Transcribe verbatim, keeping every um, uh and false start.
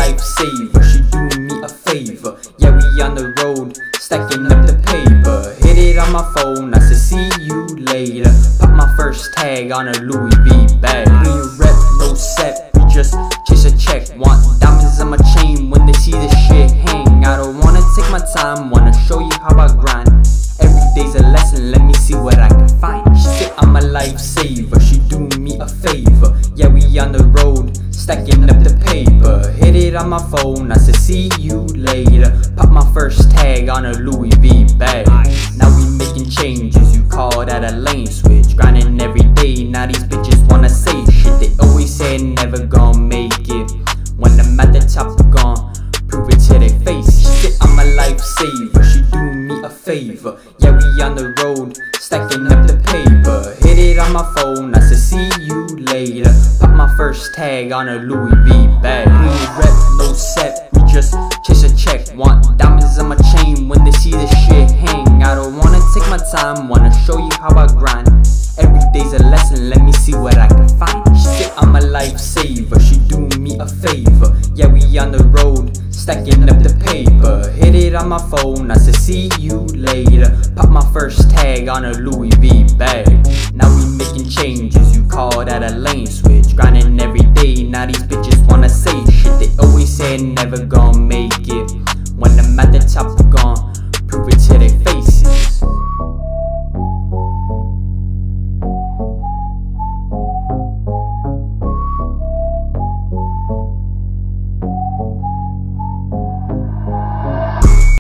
lifesaver, she do me a favor. Yeah, we on the road, stacking up the paper. Hit it on my phone, I said see you later. Pop my first tag on a Louis V bag. Clean rep, no set, we just chase a check. Want diamonds on my chain when they see this shit hang. I don't wanna take my time, wanna show you how I grind. Every day's a lesson, let me see what I can find. She said I'm a lifesaver, she do me a favor. Yeah, we on the road, stacking up the paper. Hit it on my phone, I said see you later. Pop my first tag on a Louis V bag. Now we making changes, you call that a lane switch. Grinding every day, now these bitches wanna say shit. They always say never gon' make it. When I'm at the top, gon' prove it to their face. She said I'm a lifesaver, she do me a favor. Yeah, we on the road, stacking up the paper. Hit it on my phone, I said see you later. Pop my first tag on a Louis V bag. Clean rep, no set, we just chase a check. Want diamonds on my chain when they see this shit hang. I don't wanna take my time, wanna show you how I grind. Every day's a lesson, let me see what I can find. She said I'm a lifesaver, she do me a favor. Yeah, we on the road, stacking up the paper. Hit it on my phone, I said see you later. Pop my first tag on a Louis V bag. Now we making changes, you call that a lane switch. Grinding every day, now these bitches wanna say shit. They always say never gon'